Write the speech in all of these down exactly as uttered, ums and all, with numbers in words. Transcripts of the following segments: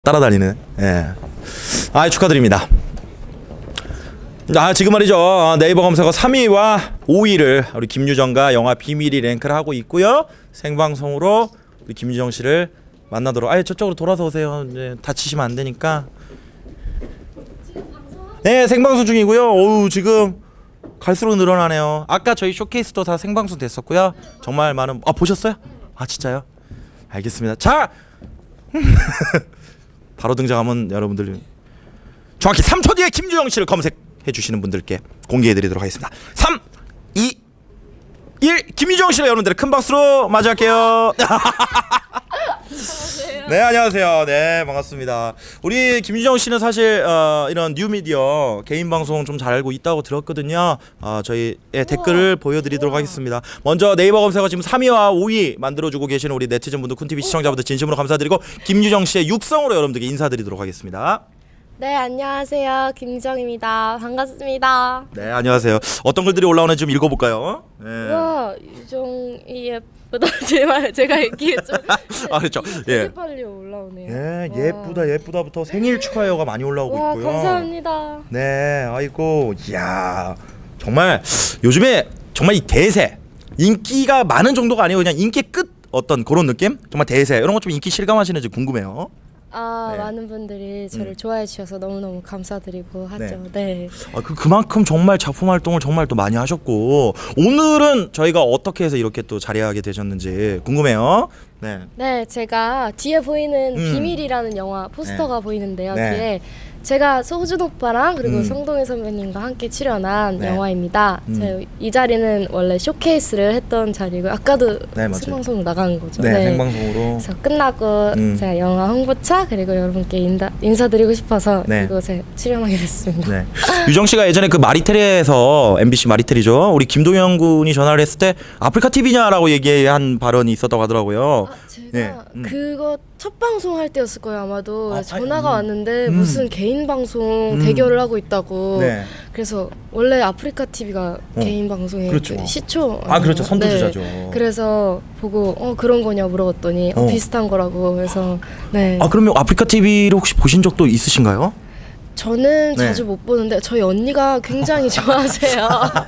따라다니는. 예. 아, 축하드립니다. 아, 지금 말이죠. 네이버 검색어 삼 위와 오 위를 우리 김유정과 영화 비밀이 랭크를 하고 있고요. 생방송으로 우리 김유정 씨를 만나도록. 아예 저쪽으로 돌아서 오세요. 이제 다치시면 안 되니까. 네, 생방송 중이고요. 어우, 지금 갈수록 늘어나네요. 아까 저희 쇼케이스도 다 생방송 됐었고요. 정말 많은. 아, 보셨어요? 아, 진짜요? 알겠습니다. 자. 바로 등장하면 여러분들 정확히 삼 초 뒤에 김유정 씨를 검색해 주시는 분들께 공개해 드리도록 하겠습니다. 삼, 이, 일. 김유정 씨를 여러분들의 큰 박수로 맞이할게요. 안녕하세요. 네, 안녕하세요. 네, 반갑습니다. 우리 김유정 씨는 사실 어, 이런 뉴미디어 개인 방송 좀 잘 알고 있다고 들었거든요. 어, 저희의 우와. 댓글을 보여드리도록 우와. 하겠습니다. 먼저 네이버 검색어 지금 삼 위와 오 위 만들어주고 계시는 우리 네티즌분들, 쿤티비 시청자분들 진심으로 감사드리고 김유정 씨의 육성으로 여러분들께 인사드리도록 하겠습니다. 네, 안녕하세요. 김유정입니다. 반갑습니다. 네, 안녕하세요. 어떤 글들이 올라오는지 좀 읽어볼까요? 네. 와, 유정이 예쁘다. 제발 제가 읽기에 좀 아, 그렇죠. 되게 예. 빨리 올라오네요. 예, 예쁘다 예쁘다부터 생일 축하해요가 많이 올라오고 와, 있고요. 감사합니다. 네, 아이고, 이야, 정말 요즘에 정말 이 대세 인기가 많은 정도가 아니고 그냥 인기 끝 어떤 그런 느낌? 정말 대세 이런 거 좀 인기 실감하시는지 궁금해요. 아, 네. 많은 분들이 저를 음. 좋아해 주셔서 너무너무 감사드리고 하죠. 네. 네. 아, 그 그만큼 정말 작품 활동을 정말 또 많이 하셨고 오늘은 저희가 어떻게 해서 이렇게 또 자리하게 되셨는지 궁금해요. 네. 네, 제가 뒤에 보이는 음. 비밀이라는 영화 포스터가 네. 보이는데요. 네. 뒤에 제가 소준 오빠랑 그리고 음. 성동일 선배님과 함께 출연한 네. 영화입니다. 음. 제가 이 자리는 원래 쇼케이스를 했던 자리고 아까도 네, 맞아요. 생방송 나간 거죠. 네, 네. 생방송으로. 그래서 끝나고 음. 제가 영화 홍보차 그리고 여러분께 인다, 인사드리고 싶어서 네. 이곳에 출연하게 됐습니다. 네. 유정 씨가 예전에 그 마리텔에서 엠비씨 마리텔이죠. 우리 김동현 군이 전화를 했을 때 아프리카 티비냐라고 얘기한 발언이 있었다고 하더라고요. 아, 제가 네. 음. 그거 첫 방송 할 때였을 거예요 아마도. 아, 전화가 음. 왔는데 음. 무슨 개인 방송 음. 대결을 하고 있다고. 네. 그래서 원래 아프리카 티비가 어. 개인 방송에 그렇죠. 그 시초 아, 그렇죠. 아닌가요? 선두주자죠. 네. 그래서 보고 어 그런 거냐 물어봤더니 어, 어. 비슷한 거라고. 그래서 네. 아, 그러면 아프리카 티비를 혹시 보신 적도 있으신가요? 저는 네. 자주 자주 못 보는데 저희 언니가 굉장히 좋아하세요.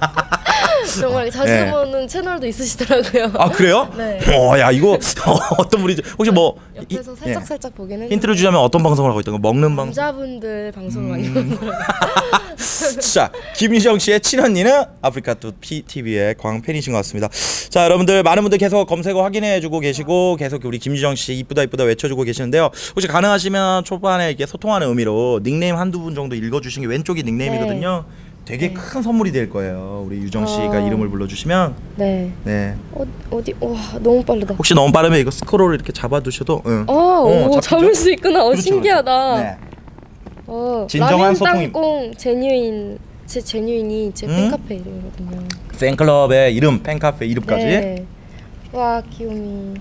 정말 자주 네. 보는 채널도 있으시더라고요. 아, 그래요? 네. 어, 야, 이거 어떤 분이죠? 혹시 뭐 옆에서 이- 살짝 예. 살짝 보긴 했는데. 힌트를 주자면 어떤 방송을 하고 있던 거? 먹는 방송. 남자분들 방송 많이 음. 보는 거예요. 자, 김유정 씨의 친언니는 아프리카 또 티비의 광팬이신 것 같습니다. 자, 여러분들 많은 분들 계속 검색어 확인해주고 계시고 계속 우리 김유정 씨 이쁘다 이쁘다 외쳐주고 계시는데요. 혹시 가능하시면 초반에 이렇게 소통하는 의미로 닉네임 한두 분 정도 읽어주신 게 왼쪽이 닉네임이거든요. 되게 네. 큰 선물이 될 거예요. 우리 유정 씨가 어. 이름을 불러주시면. 네. 네. 어, 어디? 와 너무 빠르다. 혹시 너무 빠르면 이거 스크롤을 이렇게 잡아두셔도. 응. 어, 어, 오, 잡히죠? 잡을 수 있구나. 어, 그렇죠, 신기하다. 네. 어, 진정한 라면 소통임. 땅콩 제뉴인 제 제뉴인이 제 음? 팬카페 이름이거든요. 팬클럽의 이름, 팬카페 이름까지. 네. 와 귀요미.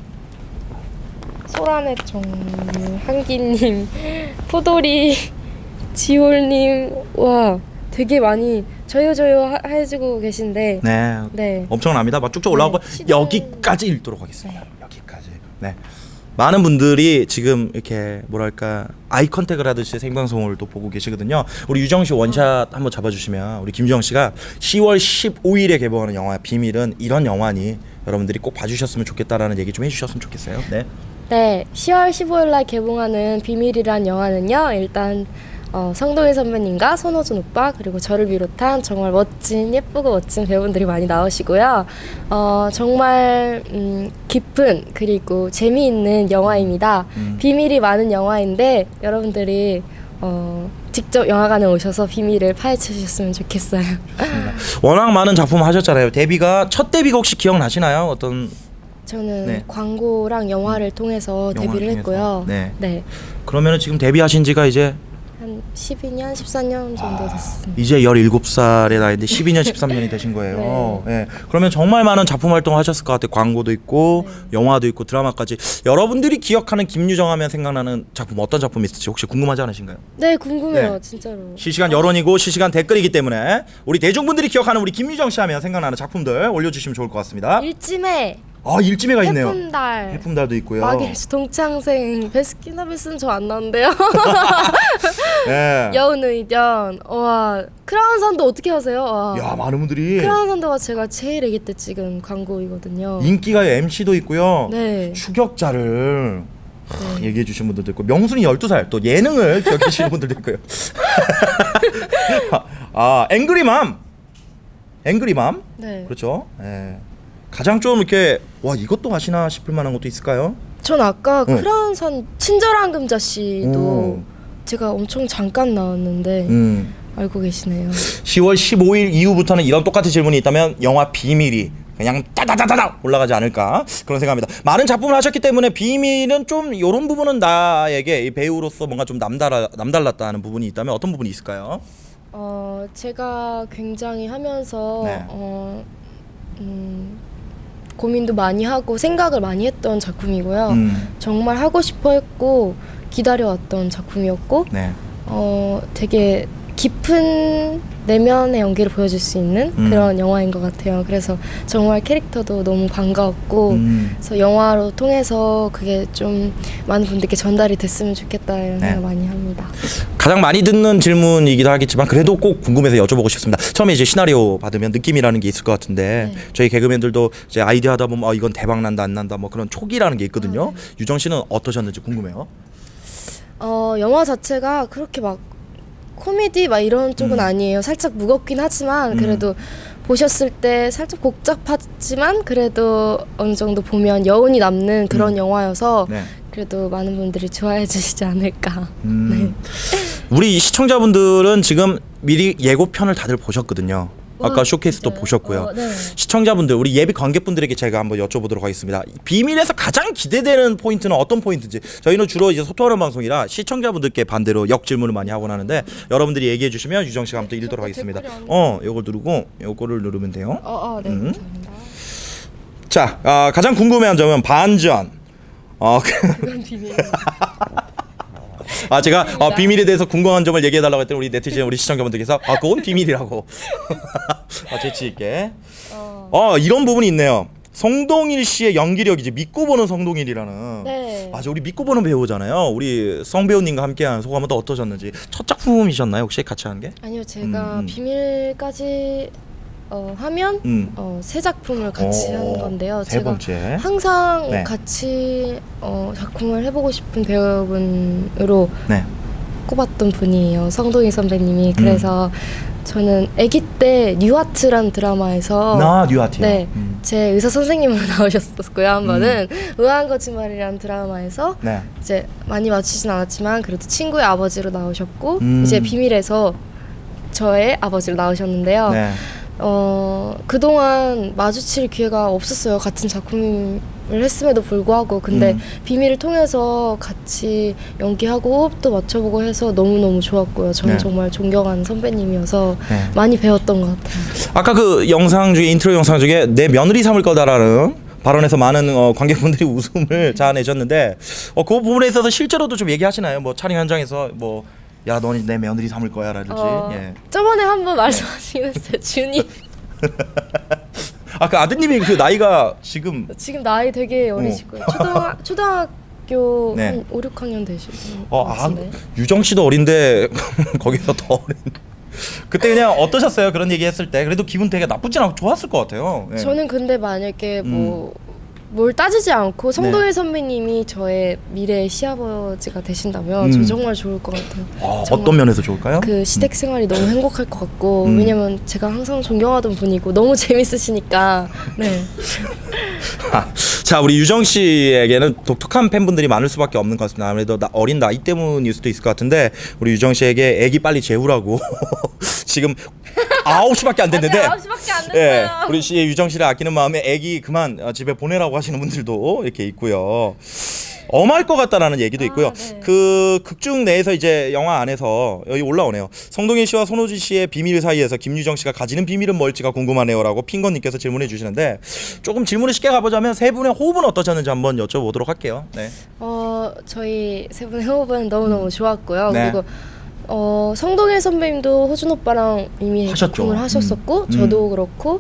소란의 정 한기님, 포도리, 지홀님, 와 되게 많이 저요 저요 하, 해주고 계신데. 네. 네. 엄청납니다. 막 쭉쭉 올라오고 네, 시간- 여기까지 읽도록 하겠습니다. 여기까지. 네. 많은 분들이 지금 이렇게 뭐랄까 아이 컨택을 하듯이 생방송을 또 보고 계시거든요. 우리 유정 씨 원샷 한번 잡아주시면 우리 김유정 씨가 시월 십오일에 개봉하는 영화 비밀은 이런 영화니 여러분들이 꼭 봐주셨으면 좋겠다라는 얘기 좀 해주셨으면 좋겠어요. 네. 네, 시월 십오일 날 개봉하는 비밀이란 영화는요. 일단 어, 성동일 선배님과 손호준 오빠 그리고 저를 비롯한 정말 멋진 예쁘고 멋진 배우분들이 많이 나오시고요. 어, 정말 음, 깊은 그리고 재미있는 영화입니다. 음. 비밀이 많은 영화인데 여러분들이 어, 직접 영화관에 오셔서 비밀을 파헤쳐 주셨으면 좋겠어요. 워낙 많은 작품 하셨잖아요. 데뷔가 첫 데뷔가 혹시 기억나시나요? 어떤 저는 네. 광고랑 영화를 통해서 영화를 데뷔를 통해서. 했고요. 네. 네. 그러면은 지금 데뷔하신 지가 이제 한 십이 년, 십사 년 정도 됐습니다. 이제 열일곱 살의 나이인데 십이 년, 십삼 년이 되신 거예요. 네. 네. 그러면 정말 많은 작품 활동 하셨을 것 같아요. 광고도 있고 네. 영화도 있고 드라마까지. 여러분들이 기억하는 김유정 하면 생각나는 작품 어떤 작품이 있을지 혹시 궁금하지 않으신가요? 네, 궁금해요. 네. 진짜로. 실시간 여론이고 실시간 댓글이기 때문에 우리 대중분들이 기억하는 우리 김유정 씨 하면 생각나는 작품들 올려주시면 좋을 것 같습니다. 일찜에 아 일찜에가 있네요. 해품달. 해품달도 있고요. 마길수 동창생 베스킨라빈스는 저 안 나는데요. 네. 여운의견. 와 크라운산도 어떻게 하세요? 와. 야 많은 분들이. 크라운산도가 제가 제일 아기 때 찍은 광고이거든요. 인기가요 엠씨도 있고요. 네. 추격자를 네. 얘기해 주신 분들도 있고 명순이 열두 살 또 예능을 기억해 주시는 분들도 있고요. 아 앵그리맘. 앵그리맘. 네. 그렇죠. 예. 가장 좀 이렇게 와 이것도 아시나 싶을 만한 것도 있을까요? 전 아까 응. 크라운산 친절한 금자씨도 오. 제가 엄청 잠깐 나왔는데 음. 알고 계시네요. 시월 십오일 이후부터는 이런 똑같은 질문이 있다면 영화 비밀이 그냥 따다다다다 올라가지 않을까 그런 생각합니다. 많은 작품을 하셨기 때문에 비밀은 좀 이런 부분은 나에게 이 배우로서 뭔가 좀 남달라, 남달랐다는 부분이 있다면 어떤 부분이 있을까요? 어 제가 굉장히 하면서 네. 어, 음, 고민도 많이 하고 생각을 많이 했던 작품이고요. 음. 정말 하고 싶어 했고 기다려왔던 작품이었고 네. 어 되게 깊은 내면의 연기를 보여줄 수 있는 음. 그런 영화인 것 같아요. 그래서 정말 캐릭터도 너무 반가웠고 음. 그래서 영화로 통해서 그게 좀 많은 분들께 전달이 됐으면 좋겠다 이런 네. 생각 많이 합니다. 가장 많이 듣는 질문이기도 하겠지만 그래도 꼭 궁금해서 여쭤보고 싶습니다. 처음에 이제 시나리오 받으면 느낌이라는 게 있을 것 같은데 네. 저희 개그맨들도 이제 아이디어 하다 보면 어, 이건 대박 난다 안 난다 뭐 그런 촉이라는 게 있거든요. 아, 네. 유정 씨는 어떠셨는지 궁금해요. 어 영화 자체가 그렇게 막 코미디 막 이런 쪽은 음. 아니에요. 살짝 무겁긴 하지만 음. 그래도 보셨을 때 살짝 복잡하지만 그래도 어느 정도 보면 여운이 남는 그런 음. 영화여서 네. 그래도 많은 분들이 좋아해 주시지 않을까. 음. 우리 시청자분들은 지금 미리 예고편을 다들 보셨거든요. 아까 와, 쇼케이스도 진짜요? 보셨고요. 어, 네. 시청자분들, 우리 예비 관객분들에게 제가 한번 여쭤보도록 하겠습니다. 비밀에서 가장 기대되는 포인트는 어떤 포인트인지. 저희는 주로 이제 소통하는 방송이라 시청자분들께 반대로 역질문을 많이 하곤 하는데 여러분들이 얘기해 주시면 유정 씨가 한번 또 읽도록 하겠습니다. 어, 요걸 누르고 요거를 누르면 돼요. 어, 어, 네, 음. 감사합니다. 자, 아, 가장 궁금해한 점은 반전. 어, 그건 비밀. 아 제가 어, 비밀에 대해서 궁금한 점을 얘기해 달라고 했더니 우리 네티즌 우리 시청자분들께서 아 그건 비밀이라고 아, 재치 있게 어. 어 이런 부분이 있네요. 성동일 씨의 연기력이지 믿고 보는 성동일이라는. 네. 맞아, 우리 믿고 보는 배우잖아요. 우리 성 배우님과 함께한 소감은 또 어떠셨는지. 첫 작품이셨나요 혹시 같이 한 게? 아니요, 제가 음, 음. 비밀까지 어, 하면 음. 어, 새 작품을 같이 어, 하는 건데요. 세 제가 번째. 항상 네. 같이 어, 작품을 해보고 싶은 배우분으로 네. 꼽았던 분이에요. 성동희 선배님이. 그래서 음. 저는 아기 때 뉴아트라는 드라마에서 나 뉴아트요. 네, 음. 제 의사 선생님으로 나오셨었고요. 한 번은 의아한 거짓말이라는 드라마에서 네. 이제 많이 맞추진 않았지만 그래도 친구의 아버지로 나오셨고 음. 이제 비밀에서 저의 아버지로 나오셨는데요. 네. 어 그동안 마주칠 기회가 없었어요. 같은 작품을 했음에도 불구하고. 근데 음. 비밀을 통해서 같이 연기하고 호흡도 맞춰보고 해서 너무너무 좋았고요. 저는 네. 정말 존경하는 선배님이어서 네. 많이 배웠던 것 같아요. 아까 그 영상 중에 인트로 영상 중에 내 며느리 삼을 거다라는 발언에서 많은 어, 관객분들이 웃음을 자아내셨는데 어, 그 부분에 있어서 실제로도 좀 얘기하시나요? 뭐 촬영 현장에서 뭐 야 너는 내 며느리 삼을 거야라든지. 어, 예. 저번에 한번 말씀하시긴 했어요. 준이. 아 그 아드님이 그 나이가 지금 지금 나이 되게 어리실 거예요. 초등, 초등학교 네. 한 오, 육 학년 되시는 어, 것 아, 같은데. 유정 씨도 어린데 거기서 더 어린. 그때 그냥 어떠셨어요? 그런 얘기 했을 때 그래도 기분 되게 나쁘진 않고 좋았을 것 같아요. 예. 저는 근데 만약에 뭐 음. 뭘 따지지 않고 성동일 네. 선배님이 저의 미래의 시아버지가 되신다면 음. 저 정말 좋을 것 같아요. 아, 정말 어떤 면에서 좋을까요? 그 시댁 생활이 너무 행복할 것 같고 음. 왜냐면 제가 항상 존경하던 분이고 너무 재밌으시니까. 네. 아, 자 우리 유정 씨에게는 독특한 팬분들이 많을 수밖에 없는 것 같습니다. 아무래도 나, 어린 나이 때문일 수도 있을 것 같은데 우리 유정 씨에게 애기 빨리 재우라고 지금 아홉 시밖에 안 됐는데 아직 아홉 시밖에 안 됐어요. 예, 우리 씨 유정 씨를 아끼는 마음에 애기 그만 어, 집에 보내라고 하시는 분들도 이렇게 있고요. 엄할 것 같다라는 얘기도 있고요. 아, 네. 그 극중 내에서 이제 영화 안에서 여기 올라오네요. 성동일 씨와 손호지 씨의 비밀 사이에서 김유정 씨가 가지는 비밀은 뭘지가 궁금하네요라고 핑건님께서 질문해 주시는데 조금 질문을 쉽게 가보자면 세 분의 호흡은 어떠셨는지 한번 여쭤보도록 할게요. 네. 어 저희 세 분의 호흡은 너무너무 좋았고요. 네. 그리고 어 성동일 선배님도 호준 오빠랑 이미 하셨죠. 작품을 하셨었고 음. 저도 그렇고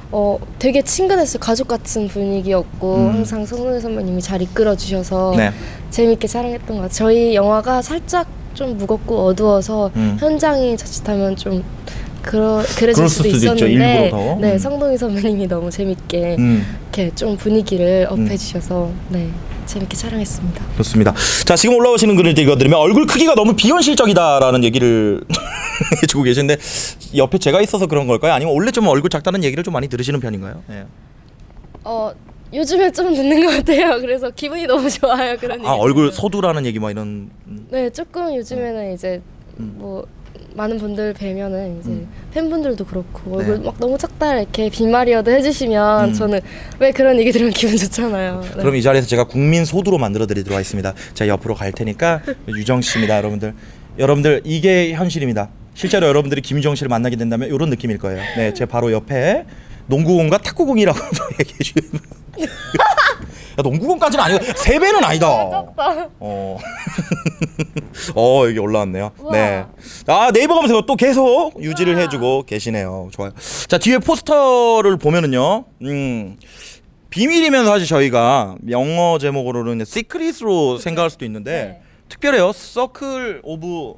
어 되게 친근했어요. 가족 같은 분위기였고 음. 항상 성동일 선배님이 잘 이끌어 주셔서 네. 재밌게 촬영했던 것 같아요. 저희 영화가 살짝 좀 무겁고 어두워서 음. 현장이 자칫하면 좀 그러, 그래질 그럴 수도 수도 있죠. 있었는데 일부러 더. 네, 음. 성동일 선배님이 너무 재밌게 음. 이렇게 좀 분위기를 업해 음. 주셔서 네, 재밌게 촬영했습니다. 좋습니다. 자, 지금 올라오시는 글을 읽어드리면 얼굴 크기가 너무 비현실적이다라는 얘기를 해주고 계신데 옆에 제가 있어서 그런 걸까요? 아니면 원래 좀 얼굴 작다는 얘기를 좀 많이 들으시는 편인가요? 예. 어 요즘에 좀 듣는 것 같아요. 그래서 기분이 너무 좋아요. 그런 아, 얘기 얼굴 들으면. 소두라는 얘기 막 이런. 음. 네, 조금 요즘에는 이제 음. 뭐 많은 분들 뵈면은 이제 음. 팬분들도 그렇고 얼굴 네. 막 너무 작다 이렇게 빈말이어도 해주시면 음. 저는 왜 그런 얘기 들으면 기분 좋잖아요. 네. 그럼 이 자리에서 제가 국민 소두로 만들어 드리도록 하겠습니다. 제가 옆으로 갈 테니까 유정 씨입니다, 여러분들. 여러분들 이게 현실입니다. 실제로 여러분들이 김유정 씨를 만나게 된다면 이런 느낌일 거예요. 네, 제 바로 옆에 농구공과 탁구공이라고 얘기해 주시면. 야, 농구공까지는 아니고 세 배는 아니다. 작다. 어, 어 여기 올라왔네요. 우와. 네, 아 네이버 검색어 또 계속 유지를 우와. 해주고 계시네요. 좋아요. 자, 뒤에 포스터를 보면은요, 음. 비밀이면 사실 저희가 영어 제목으로는 시크릿으로 생각할 수도 있는데 네. 특별해요. 서클 오브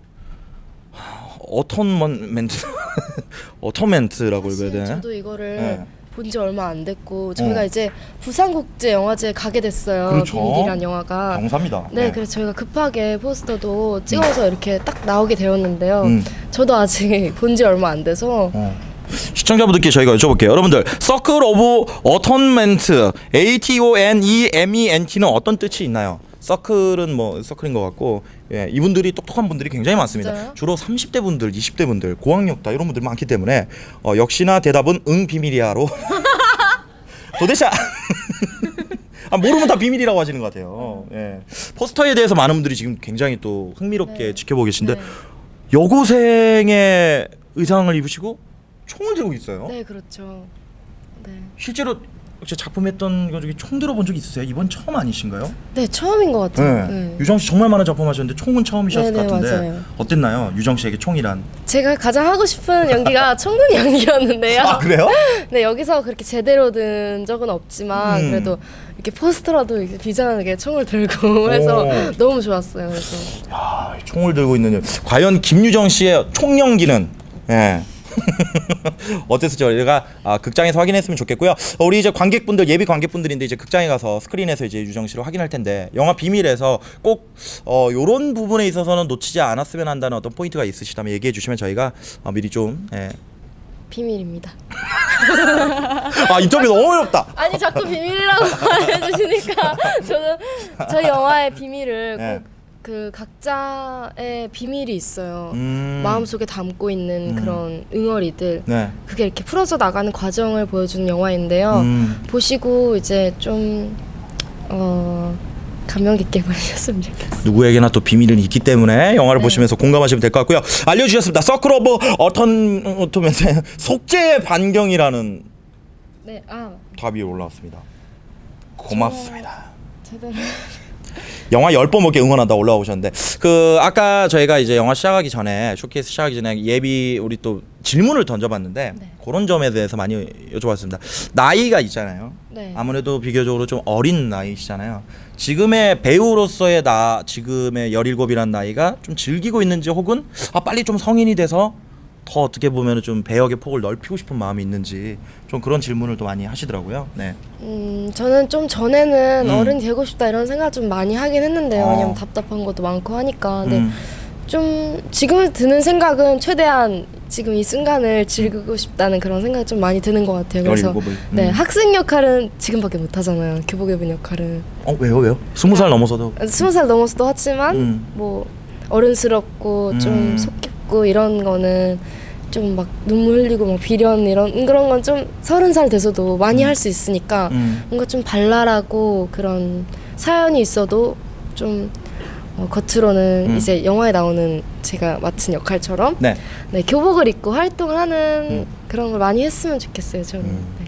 어톤먼트 어터멘트라고 읽어야 되나? 저도 이거를 네. 본 지 얼마 안 됐고 저희가 어. 이제 부산국제영화제에 가게 됐어요. 그렇죠. 비밀이란 영화가. 경사입니다. 네, 네. 그래서 저희가 급하게 포스터도 찍어서 이렇게 딱 나오게 되었는데요. 음. 저도 아직 본 지 얼마 안 돼서 어. 시청자분들께 저희가 여쭤볼게요. 여러분들, 서클 오브 어톤멘트 에이 티 오 엔 이 엠 이 엔 티는 어떤 뜻이 있나요? 서클은 뭐 서클인 것 같고, 예, 이분들이 똑똑한 분들이 굉장히 많습니다. 진짜요? 주로 삼십 대 분들, 이십 대 분들, 고학력다 이런 분들 많기 때문에 어, 역시나 대답은 응 비밀이야로. 도대체 아, 모르면 다 비밀이라고 하시는 것 같아요. 예. 포스터에 대해서 많은 분들이 지금 굉장히 또 흥미롭게 네. 지켜보고 계신데 네. 여고생의 의상을 입으시고 총을 들고 있어요. 네, 그렇죠. 네. 실제로 혹시 작품했던 거 중에 총 들어본 적 있으세요? 이번 처음 아니신가요? 네, 처음인 것 같아요. 네. 네. 유정 씨 정말 많은 작품 하셨는데 총은 처음이셨을 네, 것 네, 같은데 맞아요. 어땠나요? 유정 씨에게 총이란? 제가 가장 하고 싶은 연기가 총군 연기였는데요. 아, 그래요? 네, 여기서 그렇게 제대로 든 적은 없지만 음. 그래도 이렇게 포스터라도 이렇게 비장하게 총을 들고 해서 오. 너무 좋았어요. 그래서 야, 총을 들고 있는 과연 김유정 씨의 총 연기는 예. 어땠을지 제가 아, 극장에서 확인했으면 좋겠고요. 어, 우리 이제 관객분들 예비 관객분들인데 이제 극장에 가서 스크린에서 이제 유정 씨를 확인할 텐데 영화 비밀에서 꼭 어, 요런 부분에 있어서는 놓치지 않았으면 한다는 어떤 포인트가 있으시다면 얘기해 주시면 저희가 어, 미리 좀 예. 비밀입니다. 아, 인터뷰 너무 어렵다. 아니 자꾸 비밀이라고 말해주시니까 저는 저희 영화의 비밀을 네. 꼭 그 각자의 비밀이 있어요. 음. 마음속에 담고 있는 음. 그런 응어리들 네. 그게 이렇게 풀어져 나가는 과정을 보여주는 영화인데요. 음. 보시고 이제 좀 어, 감명 깊게 보셨으면 좋겠어요. 누구에게나 또 비밀은 있기 때문에 영화를 네. 보시면서 공감하시면 될 것 같고요. 알려주셨습니다. 서클 오브 어턴 어토멘트 속죄의 반경이라는 네, 아 답이 올라왔습니다. 고맙습니다. 제대로. 영화 열 번 먹게 응원한다 올라오셨는데 그 아까 저희가 이제 영화 시작하기 전에 쇼케이스 시작하기 전에 예비 우리 또 질문을 던져봤는데 네. 그런 점에 대해서 많이 여쭤봤습니다. 나이가 있잖아요. 네. 아무래도 비교적으로 좀 어린 나이시잖아요. 지금의 배우로서의 나 지금의 열일곱이란 나이가 좀 즐기고 있는지 혹은 아 빨리 좀 성인이 돼서 더 어떻게 보면 좀 배역의 폭을 넓히고 싶은 마음이 있는지 좀 그런 질문을 또 많이 하시더라고요. 네. 음, 저는 좀 전에는 음. 어른이 되고 싶다 이런 생각 좀 많이 하긴 했는데요. 어. 왜냐면 답답한 것도 많고 하니까. 근데 음. 좀 지금 드는 생각은 최대한 지금 이 순간을 즐기고 싶다는 그런 생각이 좀 많이 드는 것 같아요. 그래서 열일곱을. 네, 음. 학생 역할은 지금밖에 못 하잖아요. 교복여분 역할은. 어 왜요 왜요? 스무 살 넘어서도. 스무 살 넘어서도 하지만 음. 뭐 어른스럽고 좀 음. 속 깊고 이런 거는 좀 막 눈물 흘리고 막 비련 이런 그런 건 좀 서른 살 돼서도 많이 음. 할 수 있으니까 음. 뭔가 좀 발랄하고 그런 사연이 있어도 좀 어, 겉으로는 음. 이제 영화에 나오는 제가 맡은 역할처럼 네. 네, 교복을 입고 활동을 하는 음. 그런 걸 많이 했으면 좋겠어요. 저는. 음. 네.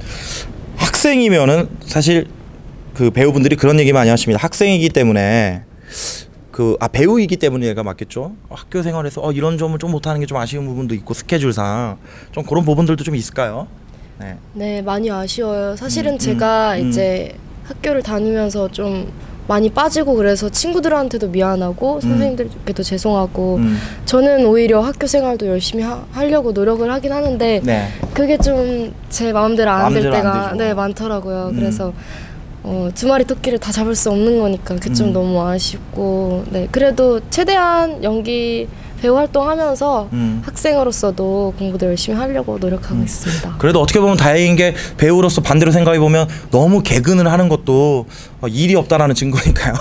학생이면은 사실 그 배우분들이 그런 얘기 많이 하십니다. 학생이기 때문에 그 아 배우이기 때문에 얘가 맞겠죠. 학교 생활에서 어 이런 점을 좀 못하는 게 좀 아쉬운 부분도 있고 스케줄상 좀 그런 부분들도 좀 있을까요? 네. 네, 많이 아쉬워요. 사실은 음, 제가 음, 이제 학교를 다니면서 좀 많이 빠지고 그래서 친구들한테도 미안하고 선생님들께도 죄송하고 음. 저는 오히려 학교 생활도 열심히 하, 하려고 노력을 하긴 하는데 네. 그게 좀 제 마음대로 안 될 마음대로 안 때가 되죠. 네 많더라고요. 음. 그래서 어, 두 마리 토끼를 다 잡을 수 없는 거니까 그게 좀 음. 너무 아쉽고 네 그래도 최대한 연기 배우 활동하면서 음. 학생으로서도 공부도 열심히 하려고 노력하고 음. 있습니다. 그래도 어떻게 보면 다행인 게 배우로서 반대로 생각해 보면 너무 개근을 하는 것도 어, 일이 없다라는 증거니까요.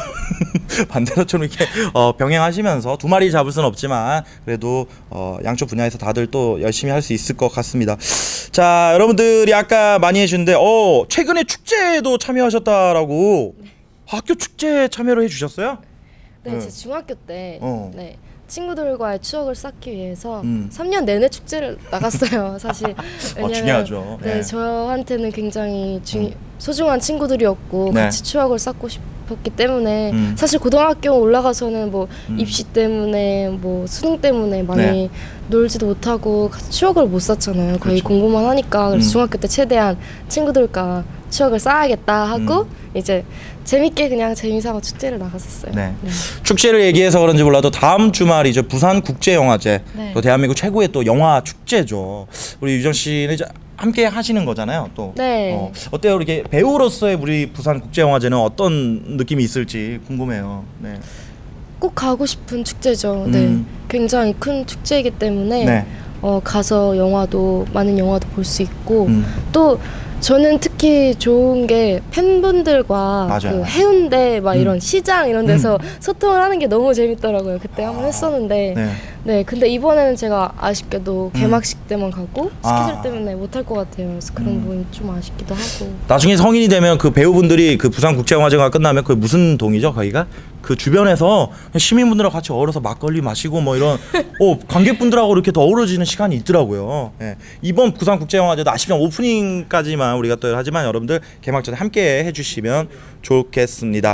반대로 좀 이렇게 어, 병행하시면서 두 마리 잡을 수는 없지만 그래도 어, 양쪽 분야에서 다들 또 열심히 할 수 있을 것 같습니다. 자, 여러분들이 아까 많이 해주는데 어, 최근에 축제에도 참여하셨다라고. 네. 학교 축제 참여를 해주셨어요? 네, 네. 제 중학교 때 어. 네, 친구들과의 추억을 쌓기 위해서 음. 삼 년 내내 축제를 나갔어요. 사실 왜냐면 중요하죠. 네, 네. 저한테는 굉장히 중, 음. 소중한 친구들이었고 네. 같이 추억을 쌓고 싶었기 때문에 음. 사실 고등학교 올라가서는 뭐 음. 입시 때문에 뭐 수능 때문에 많이 네. 놀지도 못하고 같이 추억을 못 쌓잖아요. 거의 그렇죠. 공부만 하니까 그래서 음. 중학교 때 최대한 친구들과 추억을 쌓아야겠다 하고 음. 이제 재밌게 그냥 재미삼아 축제를 나갔었어요. 네. 축제를 얘기해서 그런지 몰라도 다음 주말이죠. 부산 국제영화제. 네. 또 대한민국 최고의 또 영화 축제죠. 우리 유정 씨는 이제 함께 하시는 거잖아요. 또. 네. 어, 어때요? 이렇게 배우로서의 우리 부산 국제영화제는 어떤 느낌이 있을지 궁금해요. 네. 꼭 가고 싶은 축제죠. 네, 음. 굉장히 큰 축제이기 때문에 네. 어, 가서 영화도 많은 영화도 볼 수 있고 음. 또 저는 특히 좋은 게 팬분들과 맞아요. 그 해운대 막 음. 이런 시장 이런 데서 소통을 하는 게 너무 재밌더라고요. 그때 한번 했었는데 네. 네, 근데 이번에는 제가 아쉽게도 개막식 때만 가고 스케줄 아. 때문에 못 할 것 같아요. 그래서 그런 음. 부분이 좀 아쉽기도 하고. 나중에 성인이 되면 그 배우분들이 그 부산 국제영화제가 끝나면 그 무슨 동이죠 거기가? 그 주변에서 시민분들하고 같이 어울려서 막걸리 마시고 뭐 이런 어, 관객분들하고 이렇게 더 어우러지는 시간이 있더라고요. 예. 이번 부산 국제영화제도 아쉽지만 오프닝까지만 우리가 또 하지만 여러분들 개막 전에 함께 해주시면 좋겠습니다.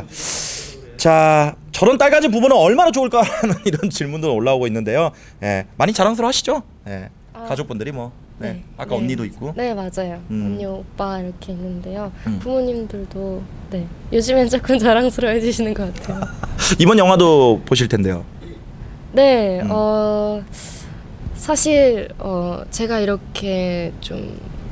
자, 저런 딸 가진 부부는 얼마나 좋을까라는 이런 질문도 올라오고 있는데요. 예, 많이 자랑스러워하시죠? 예, 아, 가족분들이 뭐 네, 네. 아까 네. 언니도 있고. 네, 맞아요. 음. 언니, 오빠 이렇게 있는데요. 음. 부모님들도 네, 요즘엔 조금 자랑스러워 해주시는 것 같아요. 이번 영화도 보실 텐데요. 네, 음. 어, 사실 어, 제가 이렇게 좀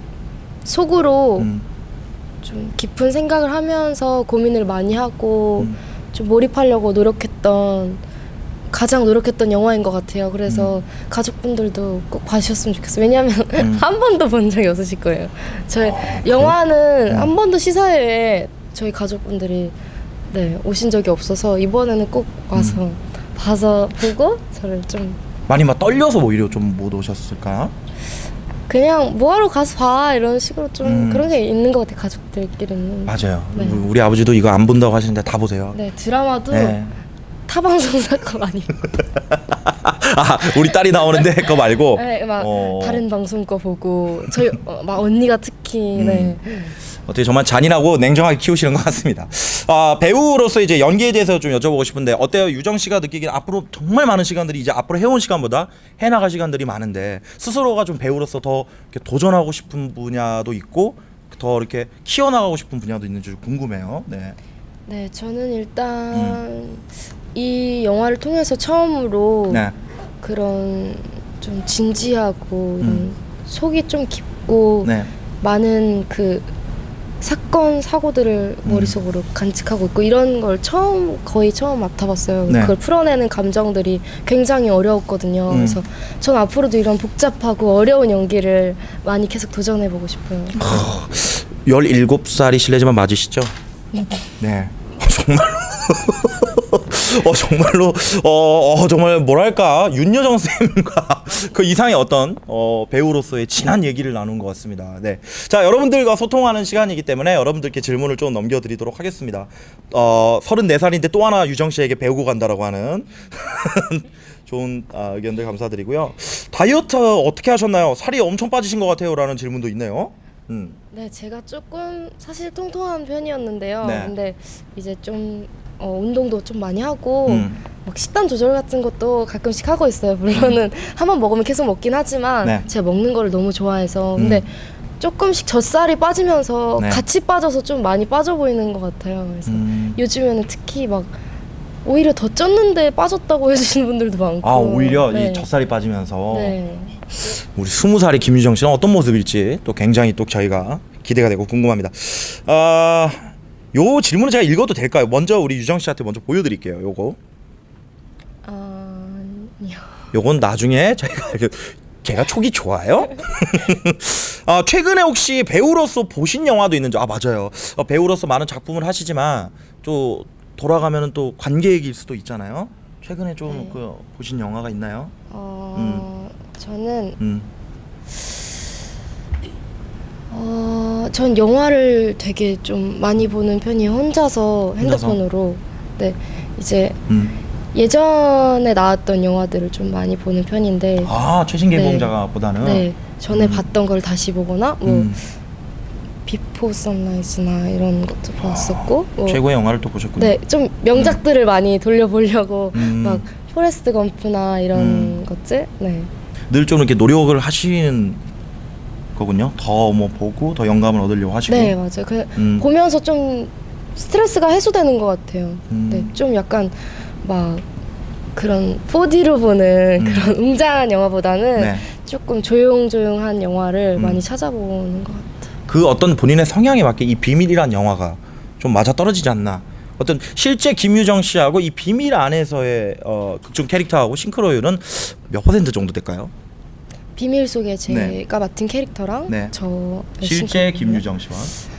속으로 음, 좀 깊은 생각을 하면서 고민을 많이 하고 음. 좀 몰입하려고 노력했던 가장 노력했던 영화인 것 같아요. 그래서 가족분들도 꼭 봐주셨으면 좋겠어요. 왜냐하면 음. 한 번도 본 적이 없으실 거예요. 저희 아, 영화는 음. 한 번도 시사회에 저희 가족분들이 네 오신 적이 없어서 이번에는 꼭 와서 음. 봐서 보고 저를 좀 많이 막 떨려서 오히려 좀 못 오셨을까? 그냥 뭐하러 가서 봐 이런 식으로 좀 음. 그런 게 있는 것 같아요. 가족들끼리는. 맞아요. 네. 우리, 우리 아버지도 이거 안 본다고 하시는데 다 보세요. 네 드라마도 네. 타방송 사건 많이. 아, 우리 딸이 나오는데 그거 말고. 네, 막 어. 다른 방송 거 보고 저희 어, 막 언니가 특히 음. 네. 어떻게 정말 잔인하고 냉정하게 키우시는 것 같습니다. 아, 배우로서 이제 연기에 대해서 좀 여쭤보고 싶은데 어때요? 유정 씨가 느끼기엔 앞으로 정말 많은 시간들이 이제 앞으로 해온 시간보다 해나갈 시간들이 많은데 스스로가 좀 배우로서 더 이렇게 도전하고 싶은 분야도 있고 더 이렇게 키워나가고 싶은 분야도 있는지 좀 궁금해요. 네. 네, 저는 일단 이 영화를 통해서 처음으로 네. 그런 좀 진지하고 이런 음. 속이 좀 깊고 네. 많은 그 사건 사고들을 음. 머릿속으로 간직하고 있고 이런 걸 처음 거의 처음 맡아봤어요. 네. 그걸 풀어내는 감정들이 굉장히 어려웠거든요. 음. 그래서 전 앞으로도 이런 복잡하고 어려운 연기를 많이 계속 도전해보고 싶어요. 열일곱 살이 실례지만 맞으시죠? 네. 어, 정말로 어 정말로 어, 어 정말 뭐랄까 윤여정 쌤과 그 이상의 어떤 어 배우로서의 진한 얘기를 나눈 것 같습니다. 네. 자, 여러분들과 소통하는 시간이기 때문에 여러분들께 질문을 좀 넘겨드리도록 하겠습니다. 어 서른네 살인데 또 하나 유정 씨에게 배우고 간다라고 하는 좋은 아, 의견들 감사드리고요. 다이어트 어떻게 하셨나요? 살이 엄청 빠지신 것 같아요라는 질문도 있네요. 음. 네, 제가 조금 사실 통통한 편이었는데요. 네. 근데 이제 좀 어, 운동도 좀 많이 하고 음. 막 식단 조절 같은 것도 가끔씩 하고 있어요. 물론은 한 번 먹으면 계속 먹긴 하지만 네. 제가 먹는 거를 너무 좋아해서 근데 음. 조금씩 젖살이 빠지면서 네. 같이 빠져서 좀 많이 빠져 보이는 것 같아요. 그래서 음. 요즘에는 특히 막 오히려 더 쪘는데 빠졌다고 해주시는 분들도 많고. 아 오히려 네. 이 젖살이 빠지면서 네. 우리 스무 살의 김유정 씨는 어떤 모습일지 또 굉장히 또 저희가 기대가 되고 궁금합니다. 아, 요 질문을 제가 읽어도 될까요? 먼저 우리 유정 씨한테 먼저 보여드릴게요. 요거. 아니요. 요건 나중에 저희가 제가 촉이 좋아요. 아, 최근에 혹시 배우로서 보신 영화도 있는지? 아 맞아요. 어, 배우로서 많은 작품을 하시지만 또 돌아가면은 또 관계 얘기일 수도 있잖아요. 최근에 좀 그 네. 보신 영화가 있나요? 어, 저는 음. 어, 전 영화를 되게 좀 많이 보는 편이에요. 혼자서 핸드폰으로. 네, 이제 음. 예전에 나왔던 영화들을 좀 많이 보는 편인데. 아 최신 네. 개봉작보다는. 네, 전에 음. 봤던 걸 다시 보거나 뭐 음. 비포 선라이즈나 이런 것도 봤었고. 뭐, 최고의 영화를 또 보셨군요. 네, 좀 명작들을 음. 많이 돌려보려고 음. 막 포레스트 검프나 이런 음. 것들. 네. 늘 좀 이렇게 노력을 하시는 거군요. 더 뭐 보고 더 영감을 얻으려고 하시고. 네, 맞아요. 그 음. 보면서 좀 스트레스가 해소되는 것 같아요. 음. 네, 좀 약간 막 그런 포디로 보는 음. 그런 웅장한 영화보다는 네. 조금 조용조용한 영화를 음. 많이 찾아보는 것 같아요. 그 어떤 본인의 성향에 맞게 이 비밀이란 영화가 좀 맞아 떨어지지 않나. 어떤 실제 김유정 씨하고 이 비밀 안에서의 어, 극중 캐릭터하고 싱크로율은 몇 퍼센트 정도 될까요? 비밀 속에 제가 네. 맡은 캐릭터랑 네. 저 실제 싱크로율이요? 김유정 씨와.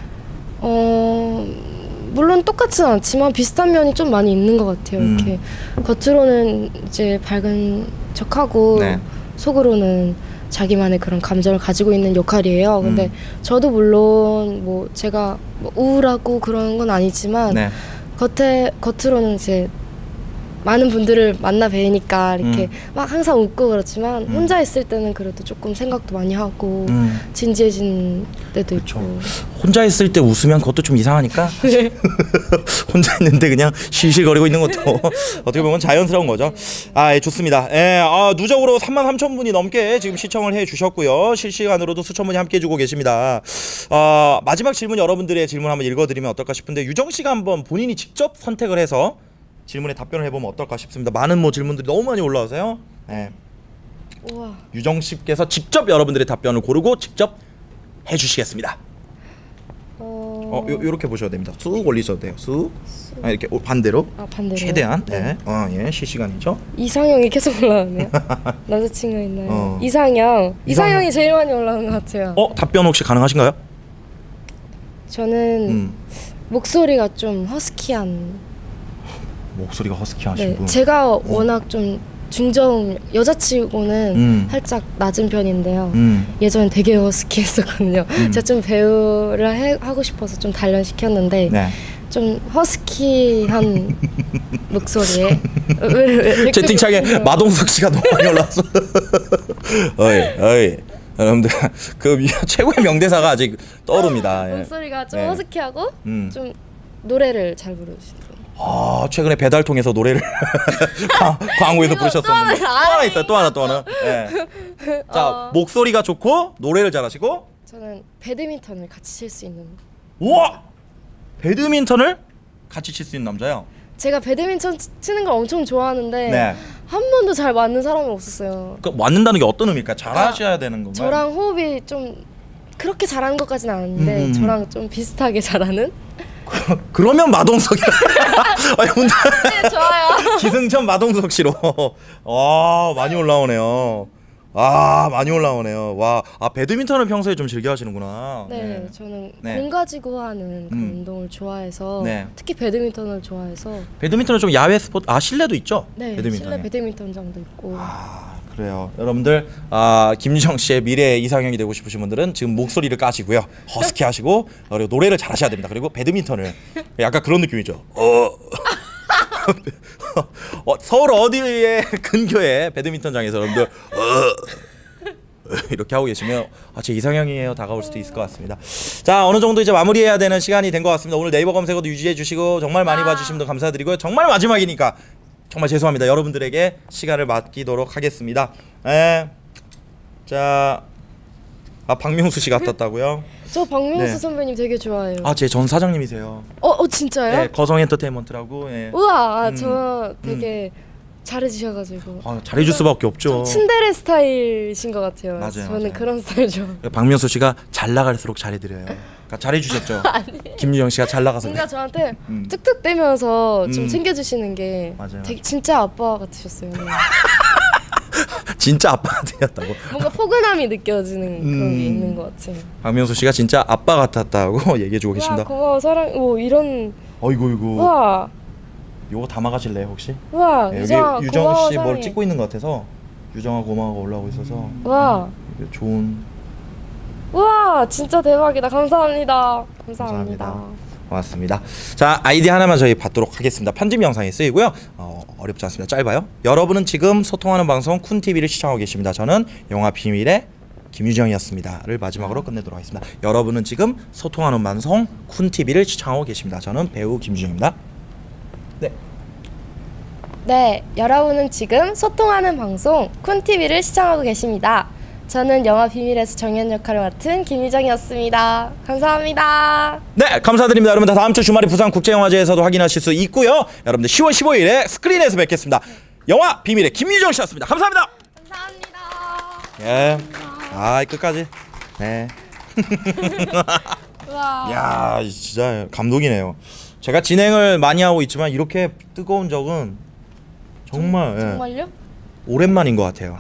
어 물론 똑같진 않지만 비슷한 면이 좀 많이 있는 것 같아요. 음. 이렇게 겉으로는 이제 밝은 척하고 네. 속으로는 자기만의 그런 감정을 가지고 있는 역할이에요. 근데 음. 저도 물론 뭐 제가 뭐 우울하고 그런 건 아니지만 네. 겉에 겉으로는 이제 많은 분들을 만나 뵈니까 이렇게 음. 막 항상 웃고 그렇지만 음. 혼자 있을 때는 그래도 조금 생각도 많이 하고 음. 진지해진 때도 그쵸. 있고. 혼자 있을 때 웃으면 그것도 좀 이상하니까. 네. 혼자 있는데 그냥 실실거리고 있는 것도 어떻게 보면 자연스러운 거죠. 아, 예, 좋습니다. 예, 아, 누적으로 삼만 삼천 분이 넘게 지금 시청을 해 주셨고요. 실시간으로도 수천 분이 함께 해주고 계십니다. 아, 마지막 질문 여러분들의 질문 한번 읽어드리면 어떨까 싶은데 유정 씨가 한번 본인이 직접 선택을 해서 질문에 답변을 해보면 어떨까 싶습니다. 많은 뭐 질문들이 너무 많이 올라와서요. 예, 우와. 유정 씨께서 직접 여러분들의 답변을 고르고 직접 해주시겠습니다. 어, 어, 요, 요렇게 보셔도 됩니다. 쑥 올리셔도 돼요. 쑥. 아, 이렇게 오, 반대로. 아, 반대로. 최대한. 네. 어, 예, 실시간이죠. 이상형이 계속 올라오네요. 남자친구 있나요? 어. 이상형. 이상형. 이상형이 제일 많이 올라오는 것 같아요. 어, 답변 혹시 가능하신가요? 저는 음. 목소리가 좀 허스키한. 목소리가 허스키하신 네, 분. 제가 워낙 좀 중저음 여자치고는 음. 살짝 낮은 편인데요. 음. 예전에 되게 허스키했었거든요. 음. 제가 좀 배우를 해, 하고 싶어서 좀 단련시켰는데 네. 좀 허스키한 목소리에 왜, 왜, 왜 채팅창에 댓글 마동석 씨가 너무 많이 올라왔어. 어이, 어이. 여러분들 그 최고의 명대사가 아직 떠오릅니다. 예. 목소리가 좀 네. 허스키하고 음. 좀 노래를 잘 부르시고. 아, 최근에 배달 통해서 노래를 광- 광고에서 이거 또 부르셨었는데 또 하나, 하나 있어요. 또 하나 또 하나. 예. 자, 어. 목소리가 좋고 노래를 잘하시고. 저는 배드민턴을 같이 칠 수 있는. 우와! 배드민턴을 같이 칠 수 있는 남자요. 제가 배드민턴 치- 치는 걸 엄청 좋아하는데 네. 한 번도 잘 맞는 사람이 없었어요. 그 맞는다는 게 어떤 의미일까요? 잘하셔야 되는 건가요? 저랑 호흡이 좀 그렇게 잘하는 것까지는 않은데 음, 음, 음. 저랑 좀 비슷하게 잘하는? 그러면 마동석이야. 아니, 근데 네, 좋아요. 기승전 마동석 씨로. 와, 많이 올라오네요. 아, 많이 올라오네요. 와, 아, 배드민턴을 평소에 좀 즐겨 하시는구나. 네, 저는 네. 공 가지고 하는 그런 음. 운동을 좋아해서 네. 특히 배드민턴을 좋아해서 배드민턴은 좀 야외 스포츠, 아, 실내도 있죠? 네, 배드민턴이. 실내 배드민턴장도 있고. 아, 그래요. 여러분들, 아, 김유정 씨의 미래의 이상형이 되고 싶으신 분들은 지금 목소리를 까시고요. 허스키 하시고, 그리고 노래를 잘 하셔야 됩니다. 그리고 배드민턴을. 약간 그런 느낌이죠. 어. 어, 서울 어디에 근교에 배드민턴장에서 여러분들, 어. 이렇게 하고 계시면 아, 제 이상형이에요 다가올 수도 있을 것 같습니다. 자, 어느 정도 이제 마무리해야 되는 시간이 된 것 같습니다. 오늘 네이버 검색어도 유지해 주시고 정말 많이 봐주시면 감사드리고요. 정말 마지막이니까 정말 죄송합니다. 여러분들에게 시간을 맡기도록 하겠습니다. 에, 자, 아 박명수 씨 같았다고요? 저 박명수 네. 선배님 되게 좋아해요. 아 제 전 사장님이세요. 어, 어 진짜요? 네, 거성 엔터테인먼트라고. 예. 우와, 아, 음, 저 되게 잘해주셔가지고. 아, 잘해줄 수밖에 없죠. 좀 츤데레 스타일이신 것 같아요. 맞아요, 저는 맞아요. 그런 스타일 좋아. 박명수 씨가 잘 나갈수록 잘해드려요. 그러니까 잘해주셨죠. 김유정 씨가 잘 나가서. 뭔가 저한테 음. 뚝뚝대면서 좀 음. 챙겨주시는 게 맞아요. 되게 진짜 아빠 같으셨어요. 진짜 아빠가 되었다고. 뭔가 포근함이 느껴지는 그런 음. 게 있는 것 같아요. 박명수 씨가 진짜 아빠 같았다고 얘기해주고 와, 계십니다. 고마워 사랑. 오 이런. 어이구 이구. 와, 요거 담아가실래요 혹시? 와 네, 유정아 여기 유정 고마워 씨 뭘 사랑해. 찍고 있는 것 같아서 유정아 고마워가 올라오고 있어서 와, 이게 좋은. 와 진짜 대박이다. 감사합니다. 감사합니다. 감사합니다. 고맙습니다. 자 아이디 하나만 저희 받도록 하겠습니다. 편집 영상이 쓰이고요. 어, 어렵지 않습니다. 짧아요. 여러분은 지금 소통하는 방송 쿤티비를 시청하고 계십니다. 저는 영화 비밀의 김유정이었습니다를 마지막으로 끝내도록 하겠습니다. 여러분은 지금 소통하는 방송 쿤티비를 시청하고 계십니다. 저는 배우 김유정입니다. 네. 네, 여러분은 지금 소통하는 방송 쿤티비를 시청하고 계십니다. 저는 영화 비밀에서 정연 역할을 맡은 김유정이었습니다. 감사합니다. 네, 감사드립니다. 여러분 다음 주 주말에 부산 국제영화제에서도 확인하실 수 있고요. 여러분들 시월 십오일에 스크린에서 뵙겠습니다. 영화 비밀의 김유정 씨였습니다. 감사합니다. 감사합니다. 예. 아, 끝까지. 네. 와. 야, 진짜 감동이네요. 제가 진행을 많이 하고 있지만 이렇게 뜨거운 적은 정말 예, 정말요? 오랜만인 것 같아요.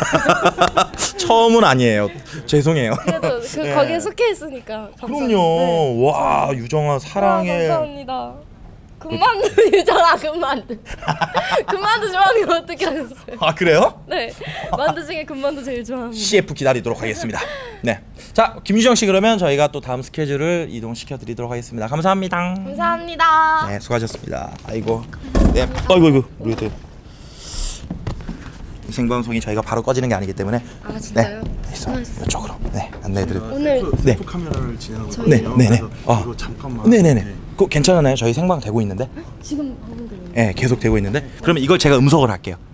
처음은 아니에요. 죄송해요. 그래도 그 네. 거기에 속해 있으니까. 감사합니다. 네. 그럼요. 와, 유정아 사랑해. 아, 감사합니다. 금만두 유정아 금만두. 금만두 좋아하는 거 어떻게 하셨어요? 아, 그래요? 네, 만두 중에 금만두 제일 좋아합니다. 씨에프 기다리도록 하겠습니다. 네. 자, 김유정 씨 그러면 저희가 또 다음 스케줄을 이동시켜 드리도록 하겠습니다. 감사합니다. 감사합니다. 네, 수고하셨습니다. 아이고. 네. 아이고 아이고. 우리 또 이 생방송이 저희가 바로 꺼지는 게 아니기 때문에 아 진짜요? 있어. 이쪽으로. 네. 안내해 드려. 오늘 네. 셀프 카메라를 진행하고 저희- 있거든요. 네, 네, 네. 그래서 아. 이거 잠깐만. 네, 네, 네. 그거 괜찮나요? 저희 생방 되고 있는데. 지금 방금 들어요. 네, 계속 되고 있는데. 그러면 이걸 제가 음성을 할게요.